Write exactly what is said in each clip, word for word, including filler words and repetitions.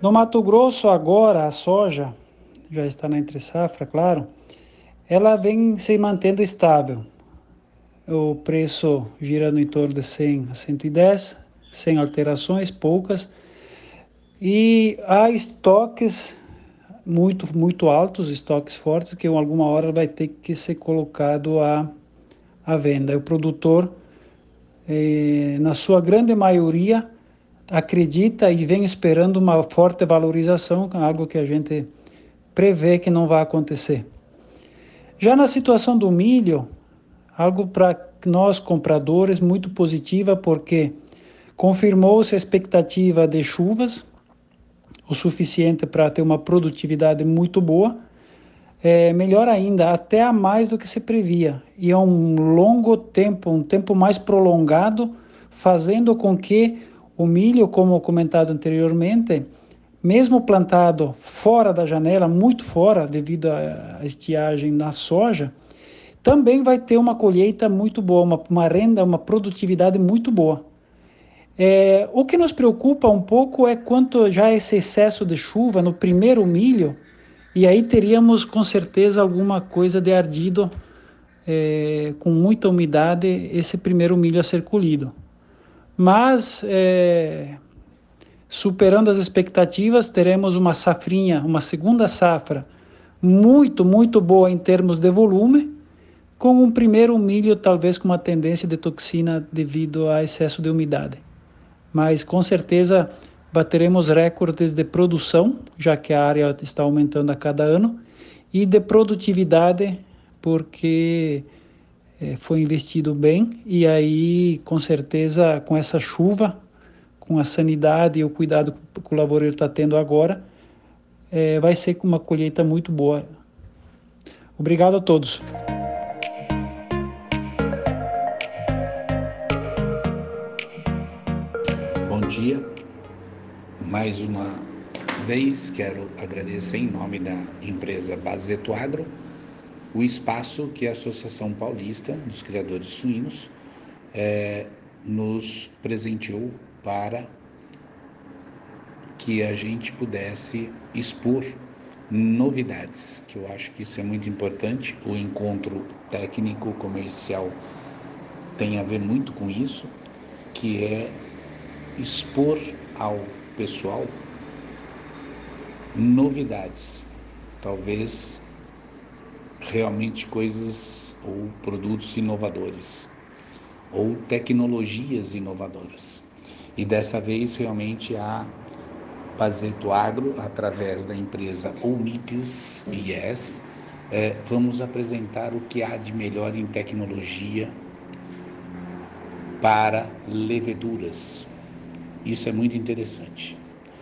No Mato Grosso, agora, a soja, já está na entre-safra, claro, ela vem se mantendo estável. O preço girando em torno de cem a cento e dez, sem alterações, poucas. E há estoques muito, muito altos, estoques fortes, que em alguma hora vai ter que ser colocado à, à venda. O produtor, eh, na sua grande maioria, acredita e vem esperando uma forte valorização, algo que a gente prevê que não vai acontecer. Já na situação do milho, algo para nós compradores muito positiva, porque confirmou-se a expectativa de chuvas, o suficiente para ter uma produtividade muito boa, é, melhor ainda, até a mais do que se previa, e é um longo tempo, um tempo mais prolongado, fazendo com que o milho, como comentado anteriormente, mesmo plantado fora da janela, muito fora, devido à estiagem na soja, também vai ter uma colheita muito boa, uma, uma renda, uma produtividade muito boa. É, o que nos preocupa um pouco é quanto já esse excesso de chuva no primeiro milho, e aí teríamos com certeza alguma coisa de ardido, é, com muita umidade, esse primeiro milho a ser colhido. Mas, é, superando as expectativas, teremos uma safrinha, uma segunda safra, muito, muito boa em termos de volume, com um primeiro milho talvez com uma tendência de toxina devido a excesso de umidade. Mas com certeza bateremos recordes de produção, já que a área está aumentando a cada ano, e de produtividade, porque é, foi investido bem, e aí com certeza com essa chuva, com a sanidade e o cuidado que o lavoureiro está tendo agora, é, vai ser uma colheita muito boa. Obrigado a todos. Bom dia. Mais uma vez quero agradecer em nome da empresa Baseto Agro o espaço que a Associação Paulista dos Criadores Suínos é, nos presenteou para que a gente pudesse expor novidades, que eu acho que isso é muito importante. O encontro técnico comercial tem a ver muito com isso, que é expor ao pessoal novidades, talvez realmente coisas ou produtos inovadores ou tecnologias inovadoras. E dessa vez realmente a Baseto Agro, através da empresa Omix I S, é, vamos apresentar o que há de melhor em tecnologia para leveduras. Isso é muito interessante.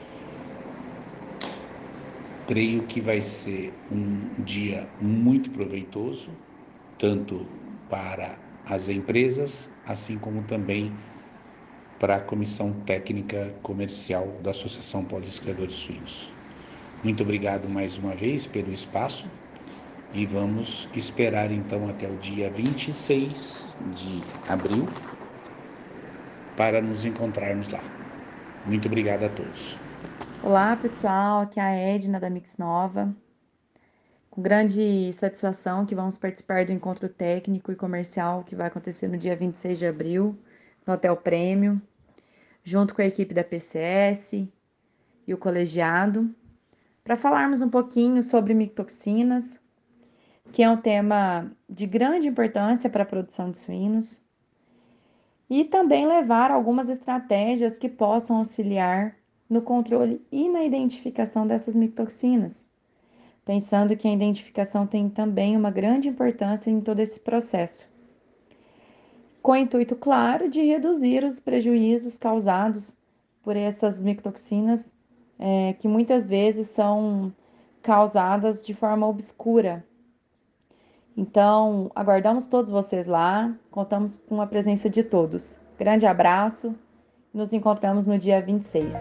Creio que vai ser um dia muito proveitoso, tanto para as empresas, assim como também para a Comissão Técnica Comercial da Associação Paulista de Criadores Suínos. Muito obrigado mais uma vez pelo espaço e vamos esperar então até o dia vinte e seis de abril para nos encontrarmos lá. Muito obrigado a todos. Olá pessoal, aqui é a Edna da Mix Nova. Com grande satisfação que vamos participar do encontro técnico e comercial que vai acontecer no dia vinte e seis de abril, no Hotel Prêmio, junto com a equipe da P C S e o colegiado, para falarmos um pouquinho sobre micotoxinas, que é um tema de grande importância para a produção de suínos, e também levar algumas estratégias que possam auxiliar no controle e na identificação dessas micotoxinas, pensando que a identificação tem também uma grande importância em todo esse processo, com o intuito, claro, de reduzir os prejuízos causados por essas micotoxinas, é, que muitas vezes são causadas de forma obscura. Então, aguardamos todos vocês lá, contamos com a presença de todos. Grande abraço, nos encontramos no dia vinte e seis.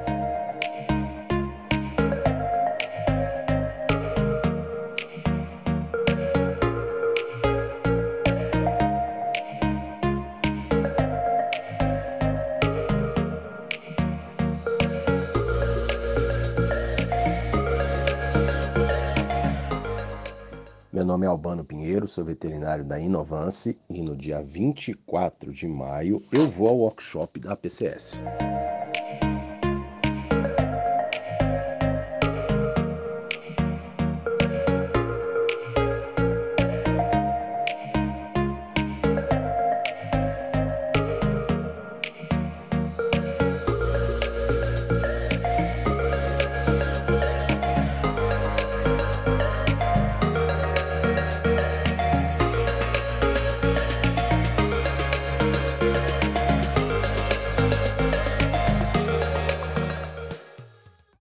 nome é Albano Pinheiro, sou veterinário da Inovance e no dia vinte e quatro de maio eu vou ao workshop da A P C S.